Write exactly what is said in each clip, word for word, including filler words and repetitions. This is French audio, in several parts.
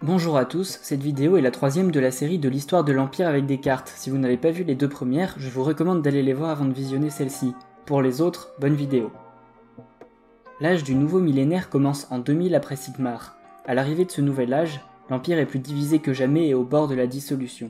Bonjour à tous, cette vidéo est la troisième de la série de l'histoire de l'Empire avec des cartes. Si vous n'avez pas vu les deux premières, je vous recommande d'aller les voir avant de visionner celle-ci. Pour les autres, bonne vidéo. L'âge du nouveau millénaire commence en deux mille après Sigmar. À l'arrivée de ce nouvel âge, l'Empire est plus divisé que jamais et au bord de la dissolution.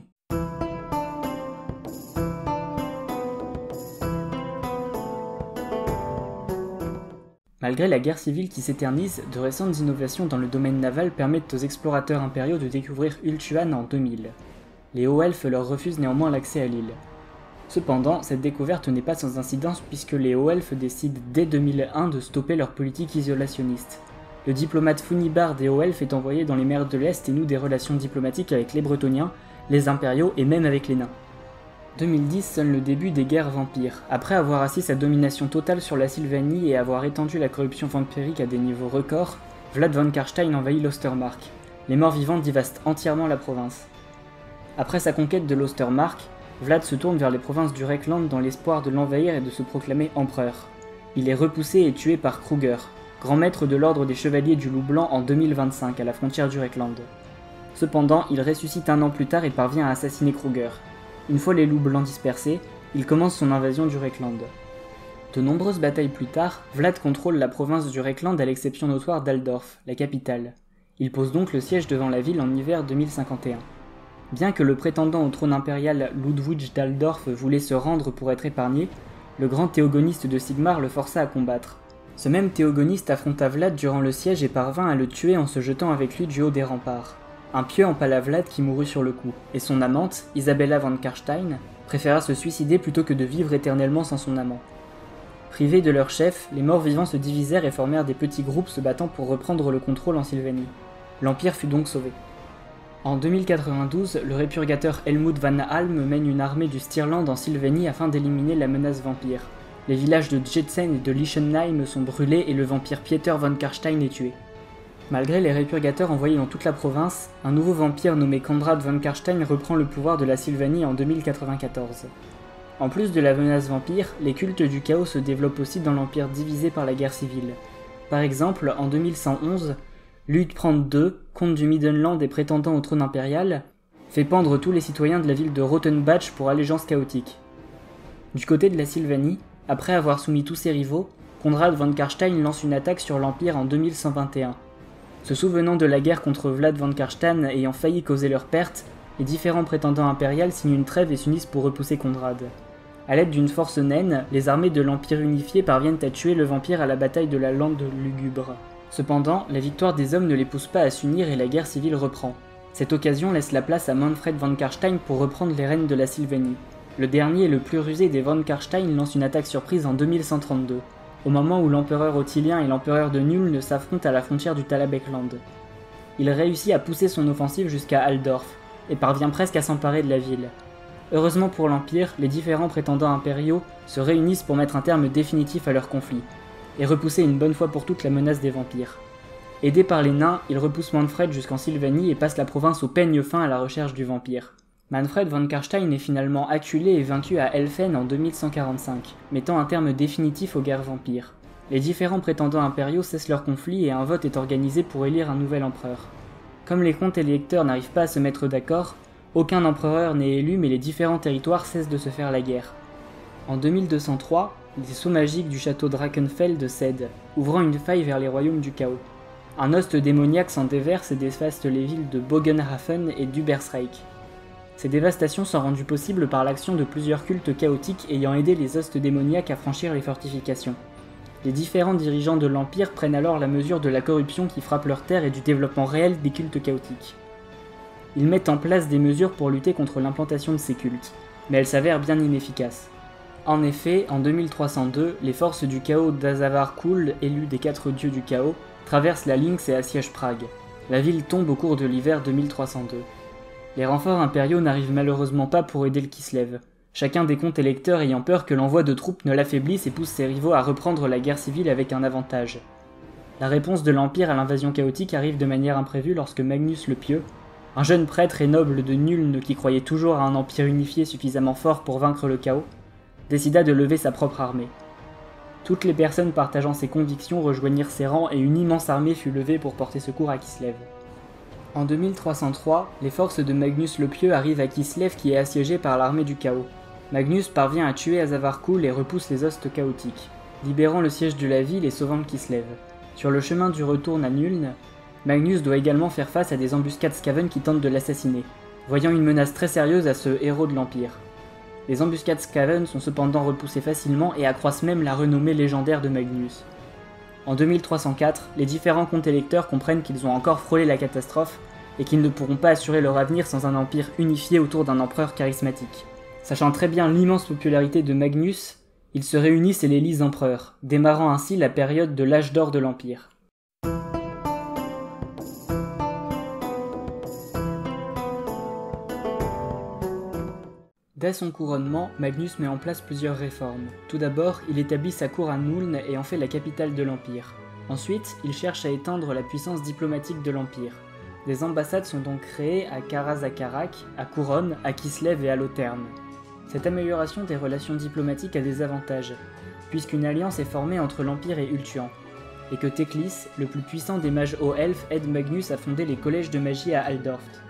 Malgré la guerre civile qui s'éternise, de récentes innovations dans le domaine naval permettent aux explorateurs impériaux de découvrir Ultuan en deux mille. Les hauts-elfes leur refusent néanmoins l'accès à l'île. Cependant, cette découverte n'est pas sans incidence puisque les hauts-elfes décident dès deux mille un de stopper leur politique isolationniste. Le diplomate Funibar des hauts-elfes est envoyé dans les mers de l'Est et noue des relations diplomatiques avec les Bretoniens, les impériaux et même avec les nains. deux mille dix sonne le début des guerres vampires. Après avoir assis sa domination totale sur la Sylvanie et avoir étendu la corruption vampirique à des niveaux records, Vlad von Carstein envahit l'Ostermark. Les morts vivants dévastent entièrement la province. Après sa conquête de l'Ostermark, Vlad se tourne vers les provinces du Reikland dans l'espoir de l'envahir et de se proclamer empereur. Il est repoussé et tué par Kruger, grand maître de l'ordre des Chevaliers du Loup Blanc en deux mille vingt-cinq à la frontière du Reikland. Cependant, il ressuscite un an plus tard et parvient à assassiner Kruger. Une fois les loups blancs dispersés, il commence son invasion du Reikland. De nombreuses batailles plus tard, Vlad contrôle la province du Reikland à l'exception notoire d'Aldorf, la capitale. Il pose donc le siège devant la ville en hiver deux mille cinquante et un. Bien que le prétendant au trône impérial Ludwig d'Aldorf voulait se rendre pour être épargné, le grand théogoniste de Sigmar le força à combattre. Ce même théogoniste affronta Vlad durant le siège et parvint à le tuer en se jetant avec lui du haut des remparts. Un pieu empala Vlad qui mourut sur le coup, et son amante, Isabella von Carstein, préféra se suicider plutôt que de vivre éternellement sans son amant. Privés de leur chef, les morts-vivants se divisèrent et formèrent des petits groupes se battant pour reprendre le contrôle en Sylvanie. L'Empire fut donc sauvé. En deux mille quatre-vingt-douze, le répurgateur Helmut van Halm mène une armée du Stirland en Sylvanie afin d'éliminer la menace vampire. Les villages de Jetsen et de Lichtenheim sont brûlés et le vampire Pieter von Carstein est tué. Malgré les répurgateurs envoyés dans toute la province, un nouveau vampire nommé Konrad von Carstein reprend le pouvoir de la Sylvanie en deux mille quatre-vingt-quatorze. En plus de la menace vampire, les cultes du chaos se développent aussi dans l'empire divisé par la guerre civile. Par exemple, en deux mille cent onze, Luthprand deux, comte du Middenland et prétendant au trône impérial, fait pendre tous les citoyens de la ville de Rothenbach pour allégeance chaotique. Du côté de la Sylvanie, après avoir soumis tous ses rivaux, Konrad von Carstein lance une attaque sur l'empire en deux mille cent vingt et un. Se souvenant de la guerre contre Vlad von Carstein ayant failli causer leur perte, les différents prétendants impériaux signent une trêve et s'unissent pour repousser Konrad. A l'aide d'une force naine, les armées de l'Empire unifié parviennent à tuer le vampire à la bataille de la Lande lugubre. Cependant, la victoire des hommes ne les pousse pas à s'unir et la guerre civile reprend. Cette occasion laisse la place à Manfred von Carstein pour reprendre les rênes de la Sylvanie. Le dernier et le plus rusé des von Carstein lance une attaque surprise en deux mille cent trente-deux. Au moment où l'empereur Ottilien et l'empereur de Nuln s'affrontent à la frontière du Talabecland. Il réussit à pousser son offensive jusqu'à Aldorf, et parvient presque à s'emparer de la ville. Heureusement pour l'Empire, les différents prétendants impériaux se réunissent pour mettre un terme définitif à leur conflit, et repousser une bonne fois pour toutes la menace des vampires. Aidé par les nains, il repousse Manfred jusqu'en Sylvanie et passe la province au peigne fin à la recherche du vampire. Manfred von Carstein est finalement acculé et vaincu à Elfen en deux mille cent quarante-cinq, mettant un terme définitif aux guerres vampires. Les différents prétendants impériaux cessent leur conflit et un vote est organisé pour élire un nouvel empereur. Comme les comtes électeurs n'arrivent pas à se mettre d'accord, aucun empereur n'est élu mais les différents territoires cessent de se faire la guerre. En deux mille deux cent trois, les sceaux magiques du château Drachenfeld cèdent, ouvrant une faille vers les royaumes du chaos. Un host démoniaque s'en déverse et dévaste les villes de Bogenhafen et d'Ubersreich. Ces dévastations sont rendues possibles par l'action de plusieurs cultes chaotiques ayant aidé les hostes démoniaques à franchir les fortifications. Les différents dirigeants de l'Empire prennent alors la mesure de la corruption qui frappe leur terre et du développement réel des cultes chaotiques. Ils mettent en place des mesures pour lutter contre l'implantation de ces cultes, mais elles s'avèrent bien inefficaces. En effet, en deux mille trois cent deux, les forces du chaos d'Azavar Kul, élus des quatre dieux du chaos, traversent la Lynx et assiègent Prague. La ville tombe au cours de l'hiver deux mille trois cent deux. Les renforts impériaux n'arrivent malheureusement pas pour aider le Kislev, chacun des comtes électeurs ayant peur que l'envoi de troupes ne l'affaiblisse et pousse ses rivaux à reprendre la guerre civile avec un avantage. La réponse de l'Empire à l'invasion chaotique arrive de manière imprévue lorsque Magnus le Pieux, un jeune prêtre et noble de Nuln qui croyait toujours à un empire unifié suffisamment fort pour vaincre le chaos, décida de lever sa propre armée. Toutes les personnes partageant ses convictions rejoignirent ses rangs et une immense armée fut levée pour porter secours à Kislev. En deux mille trois cent trois, les forces de Magnus le Pieux arrivent à Kislev qui est assiégé par l'armée du chaos. Magnus parvient à tuer Azavarkul et repousse les hostes chaotiques, libérant le siège de la ville et sauvant Kislev. Sur le chemin du retour à Nuln, Magnus doit également faire face à des embuscades Skaven qui tentent de l'assassiner, voyant une menace très sérieuse à ce héros de l'Empire. Les embuscades Skaven sont cependant repoussées facilement et accroissent même la renommée légendaire de Magnus. En deux mille trois cent quatre, les différents comtes électeurs comprennent qu'ils ont encore frôlé la catastrophe et qu'ils ne pourront pas assurer leur avenir sans un empire unifié autour d'un empereur charismatique. Sachant très bien l'immense popularité de Magnus, ils se réunissent et l'élisent empereur, démarrant ainsi la période de l'âge d'or de l'Empire. Dès son couronnement, Magnus met en place plusieurs réformes. Tout d'abord, il établit sa cour à Nuln et en fait la capitale de l'Empire. Ensuite, il cherche à étendre la puissance diplomatique de l'Empire. Des ambassades sont donc créées à Karazakarak, à Couronne, à Kislev et à Lotern. Cette amélioration des relations diplomatiques a des avantages, puisqu'une alliance est formée entre l'Empire et Ultuan, et que Teclis, le plus puissant des mages hauts elfes, aide Magnus à fonder les collèges de magie à Aldorft.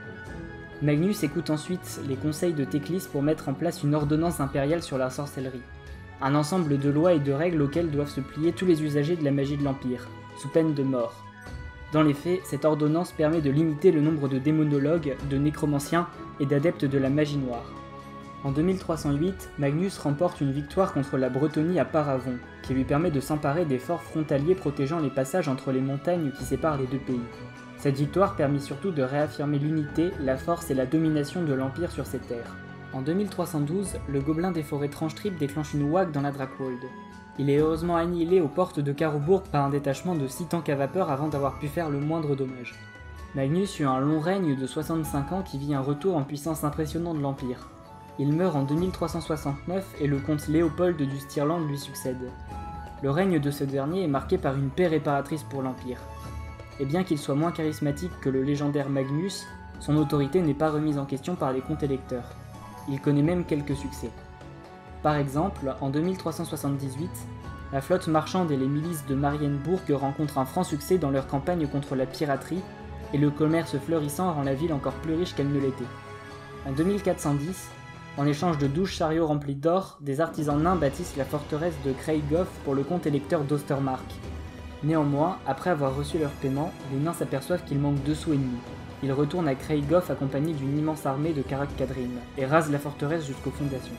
Magnus écoute ensuite les conseils de Teclis pour mettre en place une ordonnance impériale sur la sorcellerie, un ensemble de lois et de règles auxquelles doivent se plier tous les usagers de la magie de l'Empire, sous peine de mort. Dans les faits, cette ordonnance permet de limiter le nombre de démonologues, de nécromanciens et d'adeptes de la magie noire. En deux mille trois cent huit, Magnus remporte une victoire contre la Bretonie à Paravon, qui lui permet de s'emparer des forts frontaliers protégeant les passages entre les montagnes qui séparent les deux pays. Cette victoire permit surtout de réaffirmer l'unité, la force et la domination de l'Empire sur ces terres. En deux mille trois cent douze, le gobelin des forêts Transtrip déclenche une ouague dans la Drakwold. Il est heureusement annihilé aux portes de Karubourg par un détachement de six tanks à vapeur avant d'avoir pu faire le moindre dommage. Magnus eut un long règne de soixante-cinq ans qui vit un retour en puissance impressionnant de l'Empire. Il meurt en deux mille trois cent soixante-neuf et le comte Léopold du Stirland lui succède. Le règne de ce dernier est marqué par une paix réparatrice pour l'Empire. Et bien qu'il soit moins charismatique que le légendaire Magnus, son autorité n'est pas remise en question par les comtes électeurs. Il connaît même quelques succès. Par exemple, en deux mille trois cent soixante-dix-huit, la flotte marchande et les milices de Marienburg rencontrent un franc succès dans leur campagne contre la piraterie, et le commerce fleurissant rend la ville encore plus riche qu'elle ne l'était. En deux mille quatre cent dix, en échange de douze chariots remplis d'or, des artisans nains bâtissent la forteresse de Kreighoff pour le comte électeur d'Ostermark. Néanmoins, après avoir reçu leur paiement, les nains s'aperçoivent qu'il manque deux sous et demi. Ils retournent à Kreighoff accompagnés d'une immense armée de Karak-Kadrim, et rasent la forteresse jusqu'aux fondations.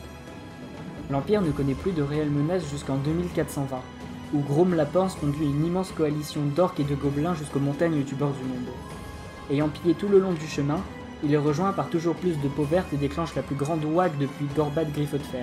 L'Empire ne connaît plus de réelles menaces jusqu'en deux mille quatre cent vingt, où Grom Lapens conduit une immense coalition d'orques et de gobelins jusqu'aux montagnes du bord du monde. Ayant pillé tout le long du chemin, il est rejoint par toujours plus de peau verte et déclenche la plus grande ouague depuis Gorbad Griffes de Fer.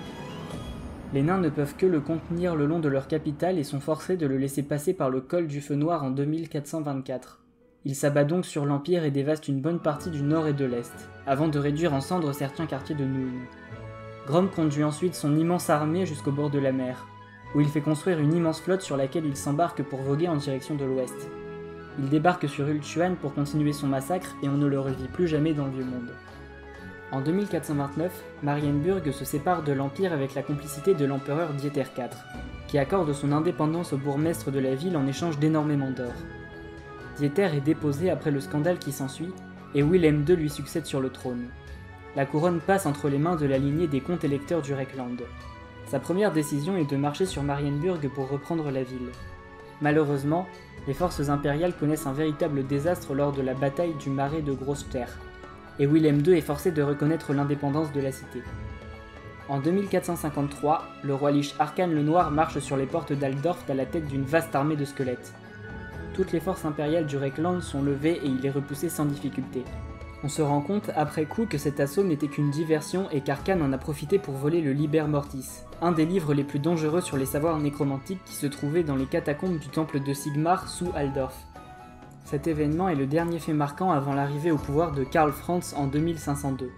Les nains ne peuvent que le contenir le long de leur capitale et sont forcés de le laisser passer par le col du Feu Noir en deux mille quatre cent vingt-quatre. Il s'abat donc sur l'Empire et dévaste une bonne partie du nord et de l'est, avant de réduire en cendres certains quartiers de Nuln. Grom conduit ensuite son immense armée jusqu'au bord de la mer, où il fait construire une immense flotte sur laquelle il s'embarque pour voguer en direction de l'ouest. Il débarque sur Ultuan pour continuer son massacre et on ne le revit plus jamais dans le Vieux Monde. En deux mille quatre cent vingt-neuf, Marienburg se sépare de l'Empire avec la complicité de l'empereur Dieter quatre, qui accorde son indépendance au bourgmestre de la ville en échange d'énormément d'or. Dieter est déposé après le scandale qui s'ensuit, et Willem deux lui succède sur le trône. La couronne passe entre les mains de la lignée des comtes électeurs du Reckland. Sa première décision est de marcher sur Marienburg pour reprendre la ville. Malheureusement, les forces impériales connaissent un véritable désastre lors de la bataille du marais de Grosse-Terre, et Willem deux est forcé de reconnaître l'indépendance de la cité. En deux mille quatre cent cinquante-trois, le roi Lich Arcane le Noir marche sur les portes d'Aldorft à la tête d'une vaste armée de squelettes. Toutes les forces impériales du Reckland sont levées et il est repoussé sans difficulté. On se rend compte après coup que cet assaut n'était qu'une diversion et qu'Arcane en a profité pour voler le Liber Mortis, un des livres les plus dangereux sur les savoirs nécromantiques qui se trouvait dans les catacombes du temple de Sigmar sous Aldorf. Cet événement est le dernier fait marquant avant l'arrivée au pouvoir de Karl Franz en deux mille cinq cent deux.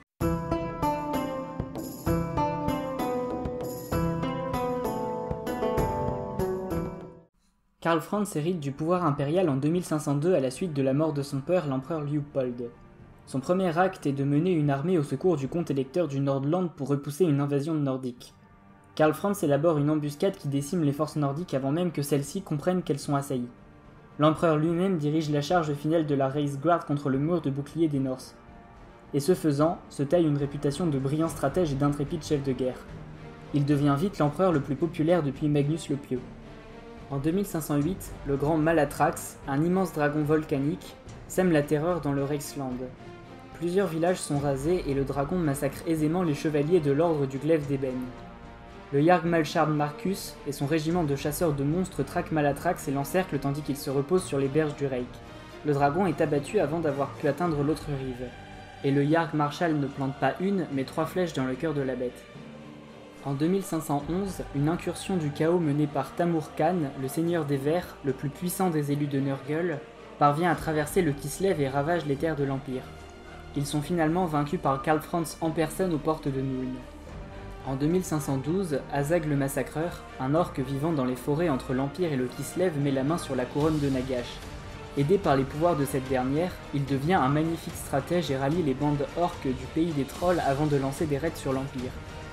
Karl Franz hérite du pouvoir impérial en deux mille cinq cent deux à la suite de la mort de son père, l'empereur Liupold. Son premier acte est de mener une armée au secours du comte électeur du Nordland pour repousser une invasion nordique. Karl Franz élabore une embuscade qui décime les forces nordiques avant même que celles-ci comprennent qu'elles sont assaillies. l'empereur lui-même dirige la charge finale de la Reichsguard contre le mur de bouclier des Norse. Et ce faisant, se taille une réputation de brillant stratège et d'intrépide chef de guerre. Il devient vite l'empereur le plus populaire depuis Magnus le Pieux. En deux mille cinq cent huit, le grand Malatrax, un immense dragon volcanique, sème la terreur dans le Reichsland. Plusieurs villages sont rasés et le dragon massacre aisément les chevaliers de l'ordre du glaive d'ébène. Le Jarlmalchard Marcus et son régiment de chasseurs de monstres traquent Malatrax et l'encerclent tandis qu'il se repose sur les berges du Reik. Le dragon est abattu avant d'avoir pu atteindre l'autre rive, et le Jarlmarschall ne plante pas une, mais trois flèches dans le cœur de la bête. En deux mille cinq cent onze, une incursion du chaos menée par Tamur Khan, le seigneur des vers, le plus puissant des élus de Nurgle, parvient à traverser le Kislev et ravage les terres de l'Empire. Ils sont finalement vaincus par Karl Franz en personne aux portes de Nuln. En deux mille cinq cent douze, Azag le Massacreur, un orque vivant dans les forêts entre l'Empire et le Kislev, met la main sur la couronne de Nagash. Aidé par les pouvoirs de cette dernière, il devient un magnifique stratège et rallie les bandes orques du pays des trolls avant de lancer des raids sur l'Empire.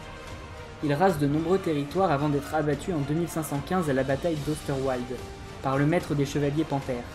Il rase de nombreux territoires avant d'être abattu en deux mille cinq cent quinze à la bataille d'Osterwald, par le maître des chevaliers panthères.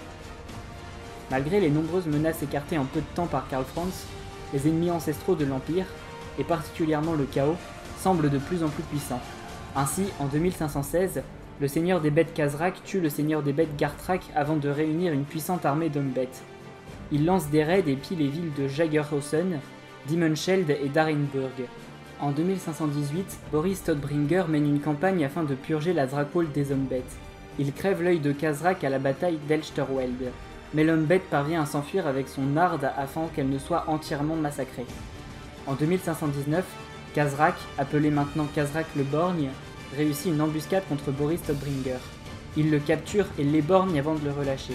Malgré les nombreuses menaces écartées en peu de temps par Karl Franz, les ennemis ancestraux de l'Empire, et particulièrement le chaos, semblent de plus en plus puissants. Ainsi, en deux mille cinq cent seize, le seigneur des bêtes Khazrak tue le seigneur des bêtes Garthrak avant de réunir une puissante armée d'hommes-bêtes. Il lance des raids et pille les villes de Jagerhausen, Dimenscheld et Darenburg. En deux mille cinq cent dix-huit, Boris Todbringer mène une campagne afin de purger la Dracwall des hommes-bêtes. Il crève l'œil de Khazrak à la bataille d'Elsterweld, mais l'homme-bête parvient à s'enfuir avec son arde afin qu'elle ne soit entièrement massacrée. En deux mille cinq cent dix-neuf, Khazrak, appelé maintenant Khazrak le Borgne, réussit une embuscade contre Boris Todbringer. Il le capture et l'éborgne avant de le relâcher.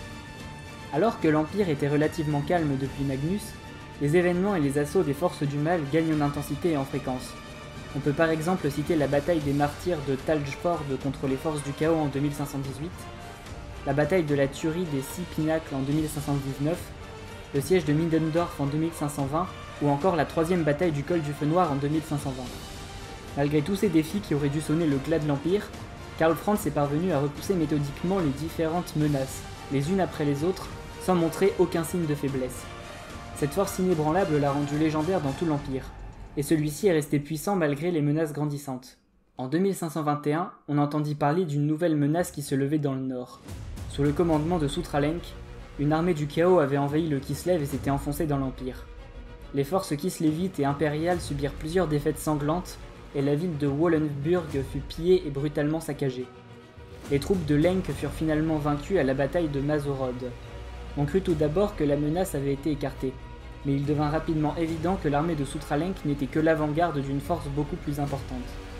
Alors que l'Empire était relativement calme depuis Magnus, les événements et les assauts des forces du mal gagnent en intensité et en fréquence. On peut par exemple citer la bataille des martyrs de Taljford contre les forces du chaos en deux mille cinq cent dix-huit, la bataille de la tuerie des Six Pinacles en deux mille cinq cent dix-neuf, le siège de Middendorf en deux mille cinq cent vingt, ou encore la troisième bataille du col du Feu Noir en deux mille cinq cent vingt. Malgré tous ces défis qui auraient dû sonner le glas de l'Empire, Karl Franz est parvenu à repousser méthodiquement les différentes menaces, les unes après les autres, sans montrer aucun signe de faiblesse. Cette force inébranlable l'a rendu légendaire dans tout l'Empire, et celui-ci est resté puissant malgré les menaces grandissantes. En deux mille cinq cent vingt et un, on entendit parler d'une nouvelle menace qui se levait dans le nord. Sous le commandement de Soutralenk, une armée du chaos avait envahi le Kislev et s'était enfoncée dans l'Empire. Les forces kislévites et impériales subirent plusieurs défaites sanglantes, et la ville de Wallenburg fut pillée et brutalement saccagée. Les troupes de Lenk furent finalement vaincues à la bataille de Mazorod. On crut tout d'abord que la menace avait été écartée, mais il devint rapidement évident que l'armée de Soutralenk n'était que l'avant-garde d'une force beaucoup plus importante.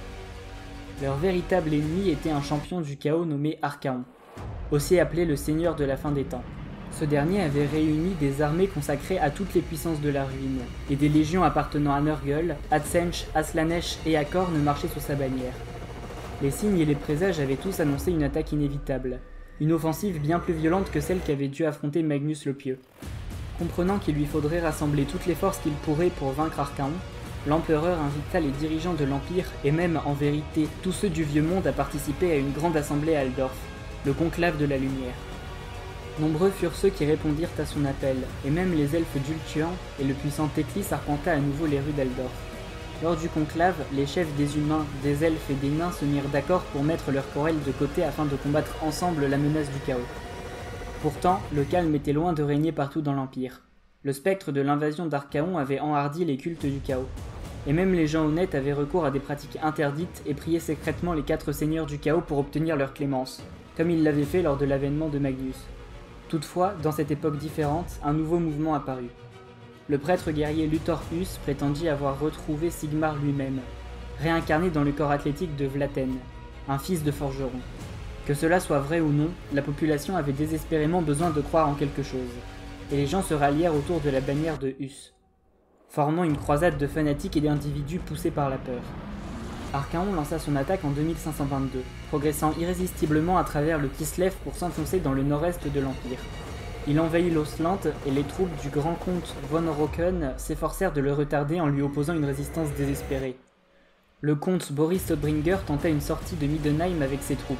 Leur véritable ennemi était un champion du chaos nommé Archaon, aussi appelé le Seigneur de la fin des temps. Ce dernier avait réuni des armées consacrées à toutes les puissances de la ruine, et des légions appartenant à Nurgle, Adsench, Aslanesh et Akorn marchaient sous sa bannière. Les signes et les présages avaient tous annoncé une attaque inévitable, une offensive bien plus violente que celle qu'avait dû affronter Magnus le Pieux. Comprenant qu'il lui faudrait rassembler toutes les forces qu'il pourrait pour vaincre Archaon, l'empereur invita les dirigeants de l'Empire, et même en vérité tous ceux du Vieux Monde, à participer à une grande assemblée à Aldorf, le conclave de la lumière. Nombreux furent ceux qui répondirent à son appel, et même les elfes d'Ultuan et le puissant Teklis arpenta à nouveau les rues d'Aldorf. Lors du conclave, les chefs des humains, des elfes et des nains se mirent d'accord pour mettre leurs querelles de côté afin de combattre ensemble la menace du chaos. Pourtant, le calme était loin de régner partout dans l'Empire. Le spectre de l'invasion d'Archaon avait enhardi les cultes du chaos, et même les gens honnêtes avaient recours à des pratiques interdites et priaient secrètement les quatre seigneurs du chaos pour obtenir leur clémence, comme ils l'avaient fait lors de l'avènement de Magnus. Toutefois, dans cette époque différente, un nouveau mouvement apparut. Le prêtre guerrier Luthor Hus prétendit avoir retrouvé Sigmar lui-même, réincarné dans le corps athlétique de Vlaten, un fils de forgeron. Que cela soit vrai ou non, la population avait désespérément besoin de croire en quelque chose, et les gens se rallièrent autour de la bannière de Hus, formant une croisade de fanatiques et d'individus poussés par la peur. Archaon lança son attaque en deux mille cinq cent vingt-deux, progressant irrésistiblement à travers le Kislev pour s'enfoncer dans le nord-est de l'Empire. Il envahit l'Osland et les troupes du grand comte von Rocken s'efforcèrent de le retarder en lui opposant une résistance désespérée. Le comte Boris Todbringer tenta une sortie de Middenheim avec ses troupes,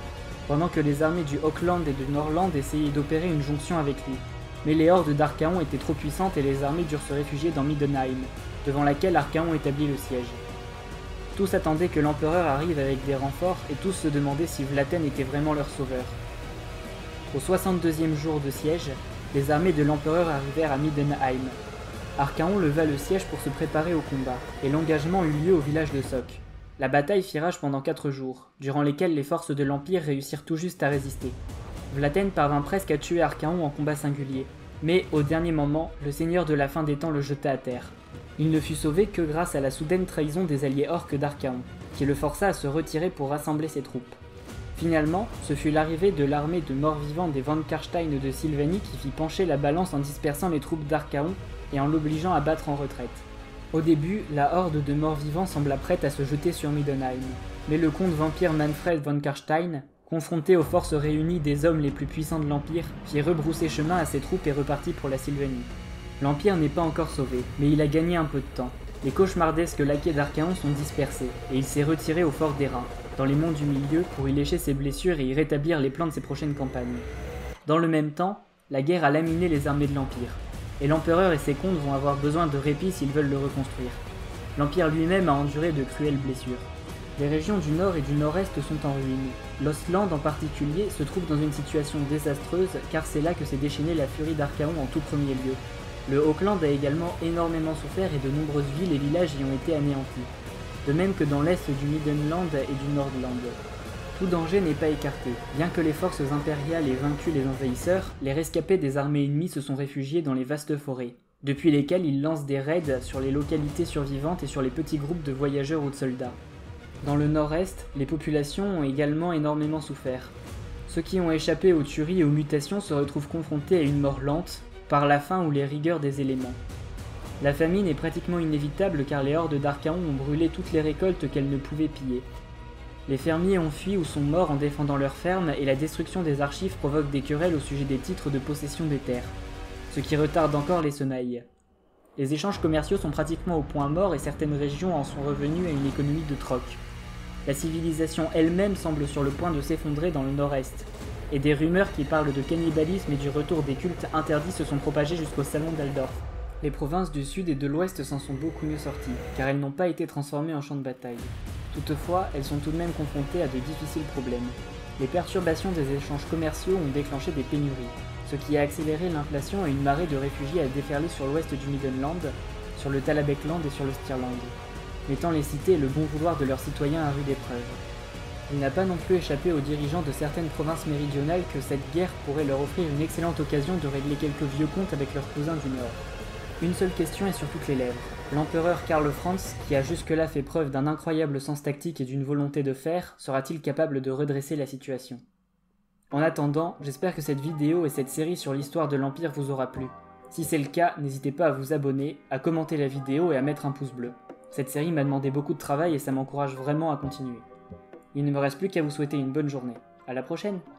pendant que les armées du Auckland et de Norland essayaient d'opérer une jonction avec lui. Mais les hordes d'Archaon étaient trop puissantes et les armées durent se réfugier dans Middenheim, devant laquelle Archaon établit le siège. Tous attendaient que l'empereur arrive avec des renforts et tous se demandaient si Vlaten était vraiment leur sauveur. Au soixante-deuxième jour de siège, les armées de l'empereur arrivèrent à Middenheim. Archaon leva le siège pour se préparer au combat, et l'engagement eut lieu au village de Soc. La bataille fit rage pendant quatre jours, durant lesquels les forces de l'Empire réussirent tout juste à résister. Vlaten parvint presque à tuer Archaon en combat singulier, mais au dernier moment, le seigneur de la fin des temps le jeta à terre. Il ne fut sauvé que grâce à la soudaine trahison des alliés orques d'Archaon, qui le força à se retirer pour rassembler ses troupes. Finalement, ce fut l'arrivée de l'armée de morts-vivants des Von Karstein de Sylvanie qui fit pencher la balance en dispersant les troupes d'Archaon et en l'obligeant à battre en retraite. Au début, la horde de morts-vivants sembla prête à se jeter sur Middenheim, mais le comte vampire Manfred von Karstein, confronté aux forces réunies des hommes les plus puissants de l'Empire, fit rebrousser chemin à ses troupes et repartit pour la Sylvanie. L'Empire n'est pas encore sauvé, mais il a gagné un peu de temps. Les cauchemardesques laquais d'Archaon sont dispersés, et il s'est retiré au fort d'Airain, dans les monts du Milieu, pour y lécher ses blessures et y rétablir les plans de ses prochaines campagnes. Dans le même temps, la guerre a laminé les armées de l'Empire, et l'empereur et ses comtes vont avoir besoin de répit s'ils veulent le reconstruire. L'Empire lui-même a enduré de cruelles blessures. Les régions du nord et du nord-est sont en ruine. L'Ostland en particulier se trouve dans une situation désastreuse car c'est là que s'est déchaînée la furie d'Archaon en tout premier lieu. Le Auckland a également énormément souffert et de nombreuses villes et villages y ont été anéantis. De même que dans l'est du Middenland et du Nordland. Tout danger n'est pas écarté. Bien que les forces impériales aient vaincu les envahisseurs, les rescapés des armées ennemies se sont réfugiés dans les vastes forêts, depuis lesquelles ils lancent des raids sur les localités survivantes et sur les petits groupes de voyageurs ou de soldats. Dans le nord-est, les populations ont également énormément souffert. Ceux qui ont échappé aux tueries et aux mutations se retrouvent confrontés à une mort lente, par la faim ou les rigueurs des éléments. La famine est pratiquement inévitable car les hordes d'Archaon ont brûlé toutes les récoltes qu'elles ne pouvaient piller. Les fermiers ont fui ou sont morts en défendant leurs fermes et la destruction des archives provoque des querelles au sujet des titres de possession des terres, ce qui retarde encore les semailles. Les échanges commerciaux sont pratiquement au point mort et certaines régions en sont revenues à une économie de troc. La civilisation elle-même semble sur le point de s'effondrer dans le nord-est, et des rumeurs qui parlent de cannibalisme et du retour des cultes interdits se sont propagées jusqu'au salon d'Aldorf. Les provinces du sud et de l'ouest s'en sont beaucoup mieux sorties, car elles n'ont pas été transformées en champs de bataille. Toutefois, elles sont tout de même confrontées à de difficiles problèmes. Les perturbations des échanges commerciaux ont déclenché des pénuries, ce qui a accéléré l'inflation et une marée de réfugiés a déferlé sur l'ouest du Middenland, sur le Talabekland et sur le Stirland, mettant les cités et le bon vouloir de leurs citoyens à rude épreuve. Il n'a pas non plus échappé aux dirigeants de certaines provinces méridionales que cette guerre pourrait leur offrir une excellente occasion de régler quelques vieux comptes avec leurs cousins du Nord. Une seule question est sur toutes les lèvres. L'empereur Karl Franz, qui a jusque-là fait preuve d'un incroyable sens tactique et d'une volonté de fer, sera-t-il capable de redresser la situation? En attendant, j'espère que cette vidéo et cette série sur l'histoire de l'Empire vous aura plu. Si c'est le cas, n'hésitez pas à vous abonner, à commenter la vidéo et à mettre un pouce bleu. Cette série m'a demandé beaucoup de travail et ça m'encourage vraiment à continuer. Il ne me reste plus qu'à vous souhaiter une bonne journée. À la prochaine!